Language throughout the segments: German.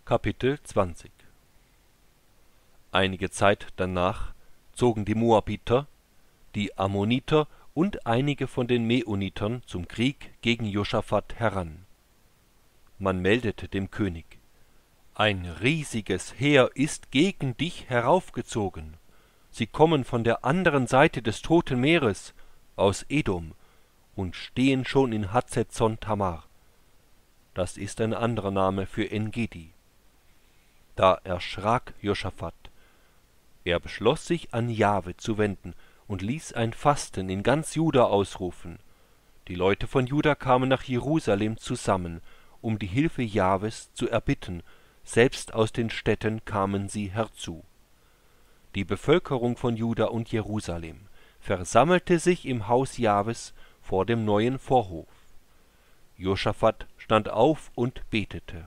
Kapitel 20. Einige Zeit danach zogen die Moabiter, die Ammoniter und einige von den Meunitern zum Krieg gegen Josaphat heran. Man meldete dem König: Ein riesiges Heer ist gegen dich heraufgezogen. Sie kommen von der anderen Seite des Toten Meeres, aus Edom, und stehen schon in Hazezon Tamar. Das ist ein anderer Name für En-Gedi. Da erschrak Josaphat. Er beschloss, sich an Jahwe zu wenden und ließ ein Fasten in ganz Juda ausrufen. Die Leute von Juda kamen nach Jerusalem zusammen, um die Hilfe Jahwes zu erbitten, selbst aus den Städten kamen sie herzu. Die Bevölkerung von Juda und Jerusalem versammelte sich im Haus Jahwes vor dem neuen Vorhof. Josaphat stand auf und betete: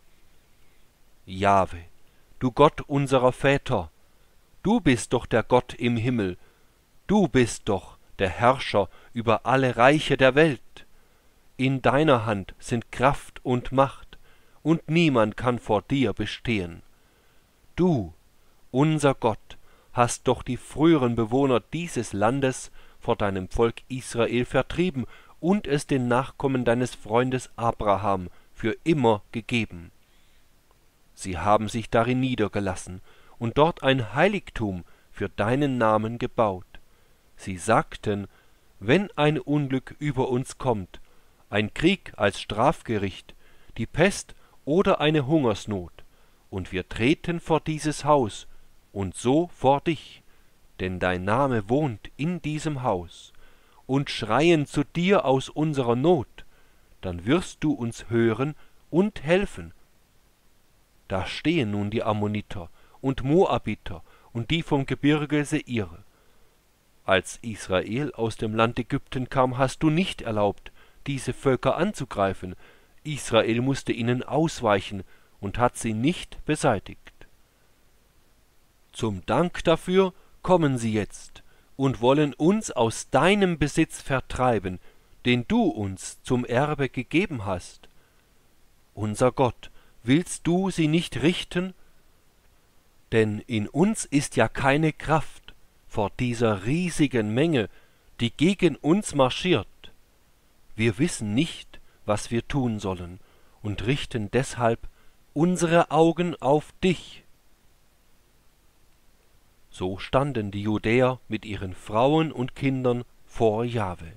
Jahwe, du Gott unserer Väter, du bist doch der Gott im Himmel, du bist doch der Herrscher über alle Reiche der Welt. In deiner Hand sind Kraft und Macht, und niemand kann vor dir bestehen. Du, unser Gott, hast doch die früheren Bewohner dieses Landes vor deinem Volk Israel vertrieben und es den Nachkommen deines Freundes Abraham für immer gegeben. Sie haben sich darin niedergelassen und dort ein Heiligtum für deinen Namen gebaut. Sie sagten, wenn ein Unglück über uns kommt, ein Krieg als Strafgericht, die Pest oder eine Hungersnot, und wir treten vor dieses Haus und so vor dich, denn dein Name wohnt in diesem Haus, und schreien zu dir aus unserer Not, dann wirst du uns hören und helfen. Da stehen nun die Ammoniter und Moabiter und die vom Gebirge Seir. Als Israel aus dem Land Ägypten kam, hast du nicht erlaubt, diese Völker anzugreifen. Israel musste ihnen ausweichen und hat sie nicht beseitigt. Zum Dank dafür kommen sie jetzt und wollen uns aus deinem Besitz vertreiben, den du uns zum Erbe gegeben hast. Unser Gott, willst du sie nicht richten? Denn in uns ist ja keine Kraft vor dieser riesigen Menge, die gegen uns marschiert. Wir wissen nicht, was wir tun sollen, und richten deshalb unsere Augen auf dich. So standen die Judäer mit ihren Frauen und Kindern vor Jahwe.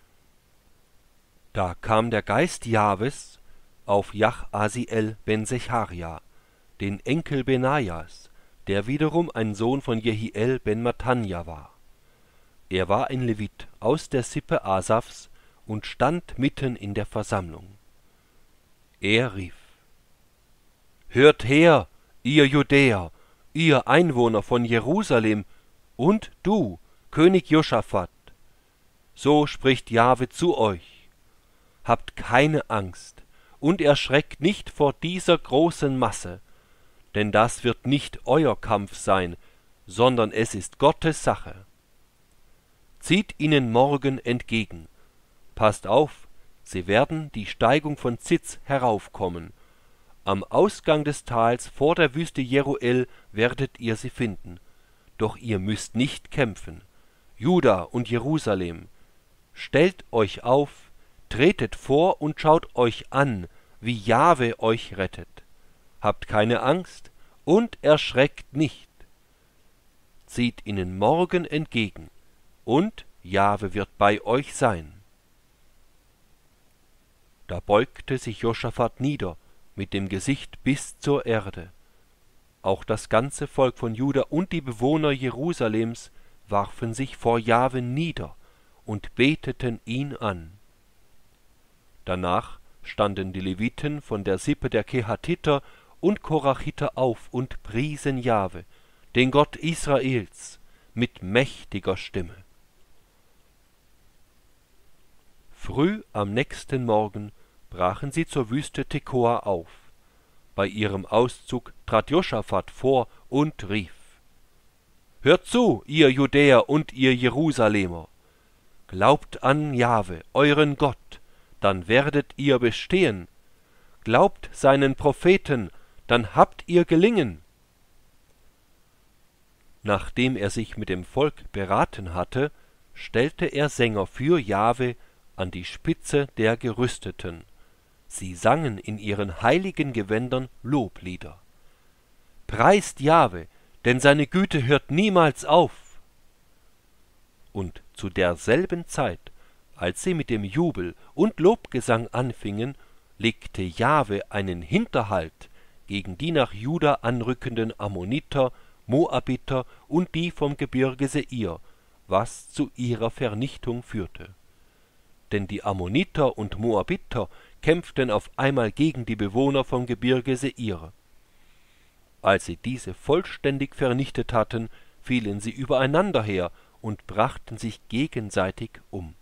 Da kam der Geist Jahwes auf Jachasiel ben Secharia, den Enkel Benajas, der wiederum ein Sohn von Jehiel ben Mattanja war. Er war ein Levit aus der Sippe Asafs und stand mitten in der Versammlung. Er rief: Hört her, ihr Judäer, ihr Einwohner von Jerusalem, und du, König Josaphat. So spricht Jahwe zu euch: Habt keine Angst und erschreckt nicht vor dieser großen Masse, denn das wird nicht euer Kampf sein, sondern es ist Gottes Sache. Zieht ihnen morgen entgegen. Passt auf, sie werden die Steigung von Zitz heraufkommen. Am Ausgang des Tals vor der Wüste Jeruel werdet ihr sie finden. Doch ihr müsst nicht kämpfen. Juda und Jerusalem, stellt euch auf, tretet vor und schaut euch an, wie Jahwe euch rettet. Habt keine Angst und erschreckt nicht. Zieht ihnen morgen entgegen, und Jahwe wird bei euch sein. Da beugte sich Josaphat nieder, mit dem Gesicht bis zur Erde. Auch das ganze Volk von Juda und die Bewohner Jerusalems warfen sich vor Jahwe nieder und beteten ihn an. Danach standen die Leviten von der Sippe der Kehatiter und Korachiter auf und priesen Jahwe, den Gott Israels, mit mächtiger Stimme. Früh am nächsten Morgen brachen sie zur Wüste Tekoa auf. Bei ihrem Auszug trat Josaphat vor und rief: Hört zu, ihr Judäer und ihr Jerusalemer! Glaubt an Jahwe, euren Gott, dann werdet ihr bestehen. Glaubt seinen Propheten, dann habt ihr gelingen. Nachdem er sich mit dem Volk beraten hatte, stellte er Sänger für Jahwe an die Spitze der Gerüsteten. Sie sangen in ihren heiligen Gewändern Loblieder. Preist Jahwe, denn seine Güte hört niemals auf. Und zu derselben Zeit, als sie mit dem Jubel und Lobgesang anfingen, legte Jahwe einen Hinterhalt gegen die nach Juda anrückenden Ammoniter, Moabiter und die vom Gebirge Seir, was zu ihrer Vernichtung führte. Denn die Ammoniter und Moabiter kämpften auf einmal gegen die Bewohner vom Gebirge Seir. Als sie diese vollständig vernichtet hatten, fielen sie übereinander her und brachten sich gegenseitig um.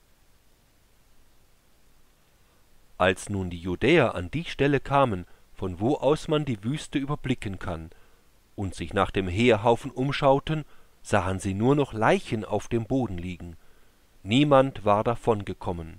Als nun die Judäer an die Stelle kamen, von wo aus man die Wüste überblicken kann, und sich nach dem Heerhaufen umschauten, sahen sie nur noch Leichen auf dem Boden liegen. Niemand war davongekommen.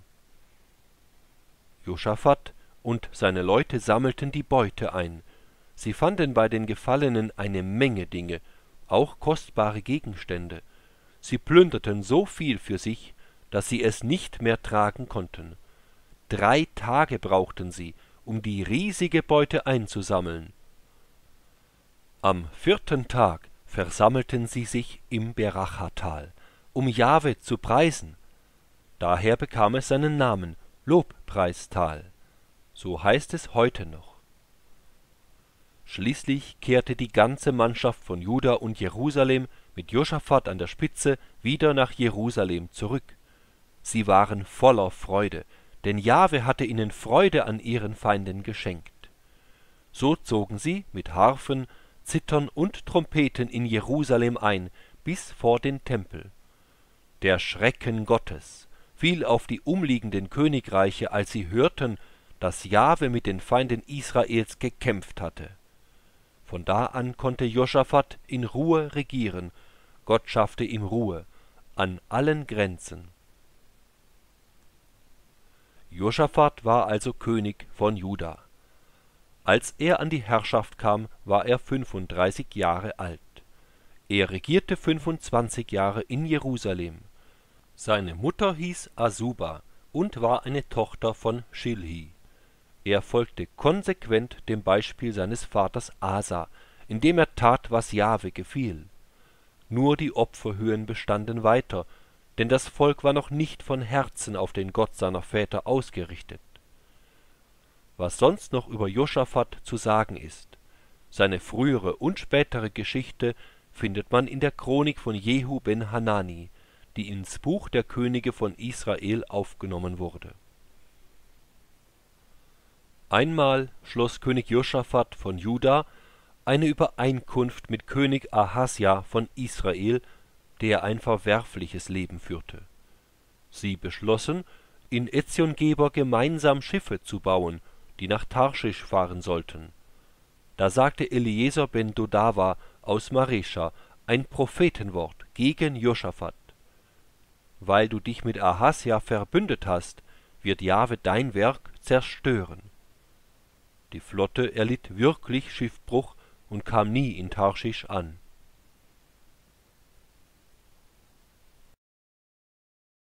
Josaphat und seine Leute sammelten die Beute ein. Sie fanden bei den Gefallenen eine Menge Dinge, auch kostbare Gegenstände. Sie plünderten so viel für sich, dass sie es nicht mehr tragen konnten. 3 Tage brauchten sie, um die riesige Beute einzusammeln. Am 4. Tag versammelten sie sich im Berachatal, um Jahwe zu preisen. Daher bekam es seinen Namen, Lobpreistal. So heißt es heute noch. Schließlich kehrte die ganze Mannschaft von Juda und Jerusalem mit Josaphat an der Spitze wieder nach Jerusalem zurück. Sie waren voller Freude, denn Jahwe hatte ihnen Freude an ihren Feinden geschenkt. So zogen sie mit Harfen, Zithern und Trompeten in Jerusalem ein, bis vor den Tempel. Der Schrecken Gottes fiel auf die umliegenden Königreiche, als sie hörten, dass Jahwe mit den Feinden Israels gekämpft hatte. Von da an konnte Josaphat in Ruhe regieren. Gott schaffte ihm Ruhe an allen Grenzen. Josaphat war also König von Juda. Als er an die Herrschaft kam, war er 35 Jahre alt. Er regierte 25 Jahre in Jerusalem. Seine Mutter hieß Asuba und war eine Tochter von Schilhi. Er folgte konsequent dem Beispiel seines Vaters Asa, indem er tat, was Jahwe gefiel. Nur die Opferhöhen bestanden weiter, denn das Volk war noch nicht von Herzen auf den Gott seiner Väter ausgerichtet. Was sonst noch über Josaphat zu sagen ist, seine frühere und spätere Geschichte findet man in der Chronik von Jehu ben Hanani, die ins Buch der Könige von Israel aufgenommen wurde. Einmal schloss König Josaphat von Juda eine Übereinkunft mit König Ahasja von Israel, der ein verwerfliches Leben führte. Sie beschlossen, in Eziongeber gemeinsam Schiffe zu bauen, die nach Tarschisch fahren sollten. Da sagte Eliezer ben Dodava aus Marescha ein Prophetenwort gegen Josaphat. Weil du dich mit Ahasja verbündet hast, wird Jahwe dein Werk zerstören. Die Flotte erlitt wirklich Schiffbruch und kam nie in Tarschisch an.